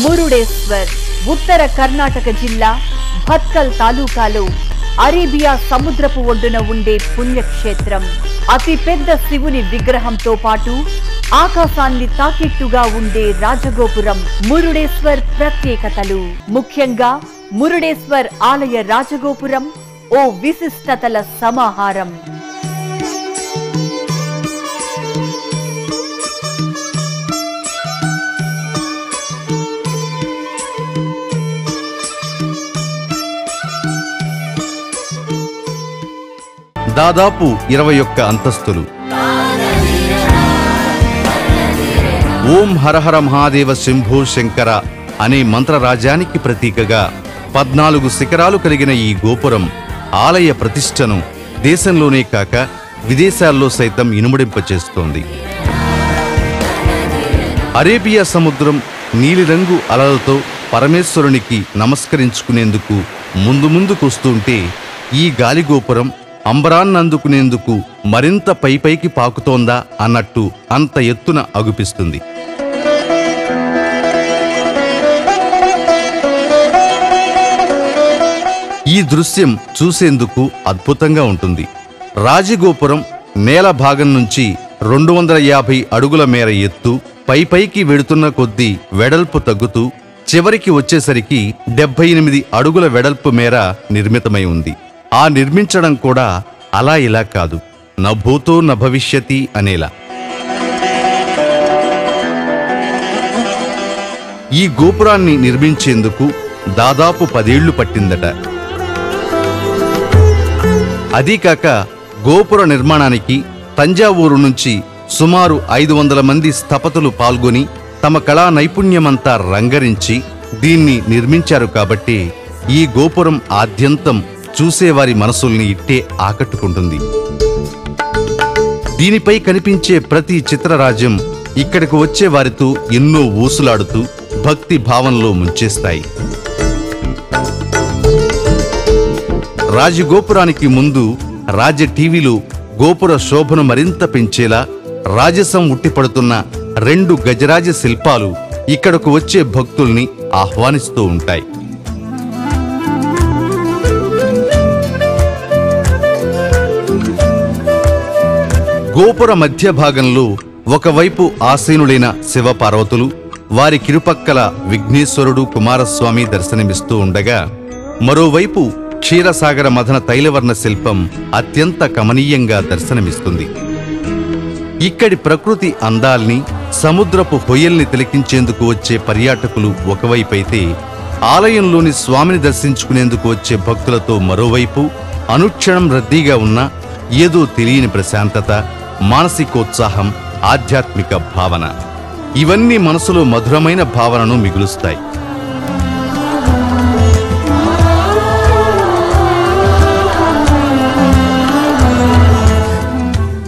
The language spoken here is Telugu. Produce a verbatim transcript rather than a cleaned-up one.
మురుడేశ్వర్ ఉత్తర కర్ణాటక జిల్లా భత్కల్ తాలూకాలో అరేబియా సముద్రపు ఒడ్డున ఉండే పుణ్యక్షేత్రం. అతి పెద్ద శివుని విగ్రహంతో పాటు ఆకాశాన్ని తాకెట్టుగా ఉండే రాజగోపురం మురుడేశ్వర్ ప్రత్యేకతలు. ముఖ్యంగా మురుడేశ్వర్ ఆలయ రాజగోపురం ఓ విశిష్టతల సమాహారం. దాదాపు ఇరవై ఒక్క అంతస్తులు. ఓం హరహర మహాదేవ శంభో శంకర అనే మంత్రరాజ్యానికి ప్రతీకగా పద్నాలుగు శిఖరాలు కలిగిన ఈ గోపురం ఆలయ ప్రతిష్టను దేశంలోనే కాక విదేశాల్లో సైతం ఇనుమడింపచేస్తోంది. అరేబియా సముద్రం నీలిరంగు అలలతో పరమేశ్వరునికి నమస్కరించుకునేందుకు ముందు ముందుకొస్తుంటే ఈ గాలిగోపురం అంబరాన్నందుకునేందుకు మరింత పైపైకి పాకుతోందా అన్నట్టు అంత ఎత్తున అగుపిస్తుంది. ఈ దృశ్యం చూసేందుకు అద్భుతంగా ఉంటుంది. రాజగోపురం నేల భాగం నుంచి రెండు వందల యాభై అడుగుల మేర ఎత్తు, పైపైకి వెడుతున్న కొద్దీ వెడల్పు తగ్గుతూ చివరికి వచ్చేసరికి డెబ్బై ఎనిమిది అడుగుల వెడల్పు మేర నిర్మితమై ఉంది. ఆ నిర్మించడం కూడా అలా ఇలా కాదు, నభూతో నభవిష్యతి అనేలా. ఈ గోపురాన్ని నిర్మించేందుకు దాదాపు పదేళ్లు పట్టిందట. అదీకాక గోపుర నిర్మాణానికి తంజావూరు నుంచి సుమారు ఐదు వందల మంది స్థపతులు పాల్గొని తమ కళా నైపుణ్యమంతా రంగరించి దీన్ని నిర్మించారు. కాబట్టి ఈ గోపురం ఆద్యంతం చూసేవారి మనసుల్ని ఇట్టే ఆకట్టుకుంటుంది. దీనిపై కనిపించే ప్రతి చిత్రరాజ్యం ఇక్కడికి వచ్చే వారితో ఎన్నో ఊసులాడుతూ భక్తి భావంలో ముంచేస్తాయి. రాజగోపురానికి ముందు రాజ్య టీవీలో గోపుర శోభను మరింత పెంచేలా రాజసం ఉట్టిపడుతున్న రెండు గజరాజ శిల్పాలు ఇక్కడకు వచ్చే భక్తుల్ని ఆహ్వానిస్తూ ఉంటాయి. గోపుర మధ్య భాగంలో ఒకవైపు ఆసీనులైన శివపార్వతులు, వారి కిరుపక్కల విఘ్నేశ్వరుడు కుమారస్వామి దర్శనమిస్తూ ఉండగా, మరోవైపు క్షీరసాగర మదన తైలవర్ణ శిల్పం అత్యంత కమనీయంగా దర్శనమిస్తుంది. ఇక్కడి ప్రకృతి అందాల్ని, సముద్రపు హొయల్ని తిలకించేందుకు వచ్చే పర్యాటకులు ఒకవైపైతే, ఆలయంలోని స్వామిని దర్శించుకునేందుకు వచ్చే భక్తులతో మరోవైపు అనుక్షణం రద్దీగా ఉన్న ఏదో తెలియని ప్రశాంతత, మానసికోత్సాహం, ఆధ్యాత్మిక భావన, ఇవన్నీ మనసులో మధురమైన భావనను మిగులుస్తాయి.